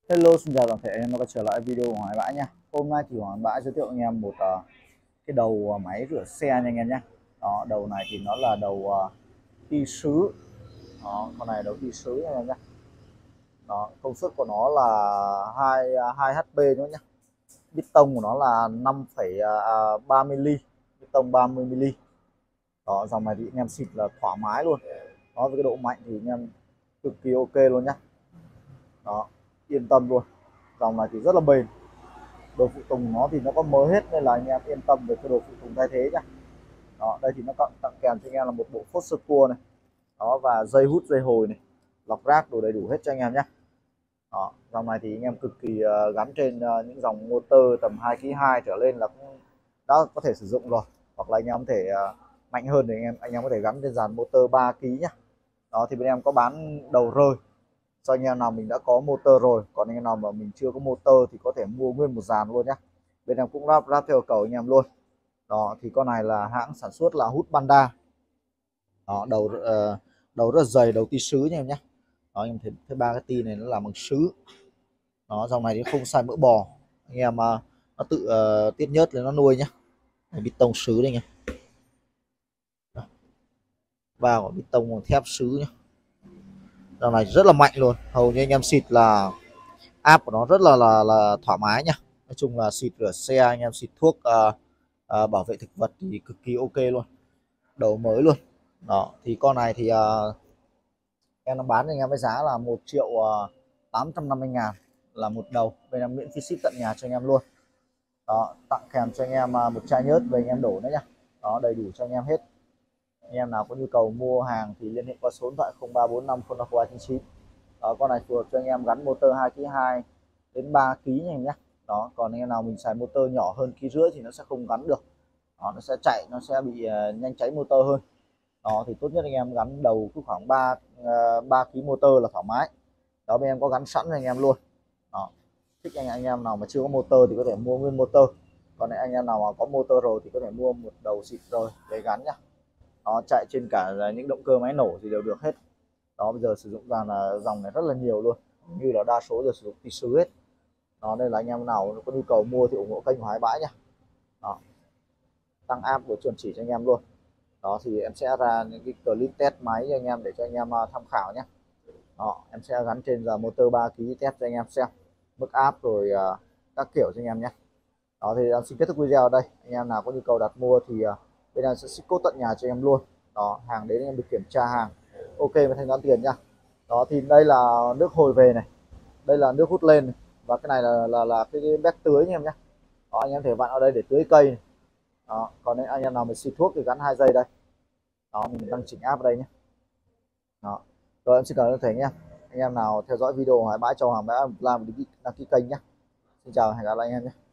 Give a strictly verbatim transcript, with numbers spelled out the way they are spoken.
Hello, xin chào toàn thể anh em đã quay trở lại video của Hải Bãi nha. Hôm nay thì Hải Bãi giới thiệu anh em một uh, cái đầu uh, máy rửa xe nha anh em nhé. Đó, đầu này thì nó là đầu uh, ti sứ. Đó, con này đầu ti sứ nha anh em nhé. Đó, công suất của nó là hai uh, hai hát pê nữa nhé. Bít tông của nó là năm phẩy ba mi-li, bít tông ba mươi mi-li. Đó, dòng này thì anh em xịt là thoải mái luôn. Đó, với cái độ mạnh thì anh em cực kỳ ok luôn nhá. Đó, yên tâm luôn. Dòng này thì rất là bền. Đồ phụ tùng nó thì nó có mới hết nên là anh em yên tâm về cái đồ phụ tùng thay thế nhá. Đó, đây thì nó tặng tặng kèm cho anh em là một bộ phốt sơ cua này. Đó, và dây hút dây hồi này, lọc rác đồ đầy đủ hết cho anh em nhé. Đó, dòng này thì anh em cực kỳ uh, gắn trên uh, những dòng motor tầm hai ki lô hai trở lên là cũng đã có thể sử dụng rồi, hoặc là anh em có thể uh, mạnh hơn thì anh em anh em có thể gắn trên dàn motor ba ki lô nhá. Đó thì bên em có bán đầu rơi cho anh em nào mình đã có motor rồi, còn anh em nào mà mình chưa có motor thì có thể mua nguyên một dàn luôn nhé. Bên em cũng ráp ráp theo cầu anh em luôn. Đó thì con này là hãng sản xuất là hút Panda. Đó, đầu uh, đầu rất dày, đầu ti sứ nha em nhé. Đó, anh em thấy, thấy ba cái ti này nó làm bằng sứ. Đó, dòng này thì không xài mỡ bò, anh em uh, nó tự uh, tiết nhớt lên nó nuôi nhá. Bít tông sứ đây nha, vào bít tông thép sứ nhá. Dòng này rất là mạnh luôn, hầu như anh em xịt là áp của nó rất là là, là thoải mái nhá. Nói chung là xịt rửa xe, anh em xịt thuốc uh, uh, bảo vệ thực vật thì cực kỳ ok luôn, đầu mới luôn. Đó thì con này thì uh, em nó bán cho anh em với giá là một triệu tám trăm năm mươi ngàn là một đầu, bên em miễn phí ship tận nhà cho anh em luôn. Đó, tặng kèm cho anh em uh, một chai nhớt về anh em đổ nữa nhá. Đó, đầy đủ cho anh em hết. Anh em nào có nhu cầu mua hàng thì liên hệ qua số điện thoại không ba bốn năm không năm ba chín chín. Đó, con này phù hợp cho anh em gắn motor hai ki lô hai đến ba ki lô nha em nhé. Đó, còn anh em nào mình xài motor nhỏ hơn ký rưỡi thì nó sẽ không gắn được. Đó, nó sẽ chạy, nó sẽ bị uh, nhanh cháy motor hơn. Đó thì tốt nhất anh em gắn đầu cứ khoảng ba uh, ba ki lô motor là thoải mái. Đó, bên em có gắn sẵn cho anh em luôn. Đó, thích anh anh em nào mà chưa có motor thì có thể mua nguyên motor, còn anh em nào mà có motor rồi thì có thể mua một đầu xịt rồi để gắn nhá. Nó chạy trên cả những động cơ máy nổ thì đều được hết. Đó, bây giờ sử dụng dàn là dòng này rất là nhiều luôn, như là đa số giờ sử dụng ti sứ hết. Đó, đây là anh em nào có nhu cầu mua thì ủng hộ kênh của Hải Bãi nhá. Đó, tăng áp của chuẩn chỉ cho anh em luôn. Đó thì em sẽ ra những cái clip test máy cho anh em để cho anh em tham khảo nhé. Đó, em sẽ gắn trên giờ motor ba ki lô test cho anh em xem mức áp rồi uh, các kiểu cho anh em nhé. Đó thì em xin kết thúc video ở đây. Anh em nào có nhu cầu đặt mua thì uh, bên em sẽ ship cốt tận nhà cho em luôn. Đó, hàng đến anh em được kiểm tra hàng ok và thanh toán tiền nhá. Đó thì đây là nước hồi về này, đây là nước hút lên này. Và cái này là là, là cái, cái béc tưới nha em nhé. Đó, anh em thể vặn ở đây để tưới cây này. Đó, còn anh em nào mình xịt thuốc thì gắn hai dây đây. Đó, mình đang chỉnh áp ở đây nhé. Đó, rồi em xin cảm ơn thầy nhé. Anh em nào theo dõi video Hải Bãi cho Hải Bãi làm đăng ký kênh nhé. Xin chào, hẹn gặp lại anh em nhé.